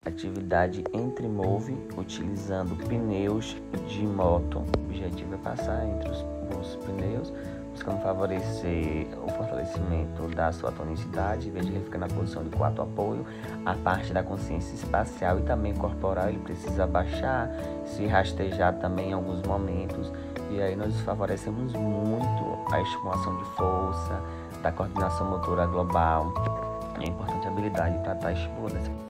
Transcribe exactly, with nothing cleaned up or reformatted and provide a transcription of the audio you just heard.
Atividade entre move, utilizando pneus de moto. O objetivo é passar entre os, os pneus, buscando favorecer o fortalecimento da sua tonicidade, em vez de ele ficar na posição de quatro apoio. A parte da consciência espacial e também corporal, ele precisa baixar, se rastejar também em alguns momentos. E aí nós favorecemos muito a estimulação de força, da coordenação motora global. É importante a habilidade para estar estimulando essa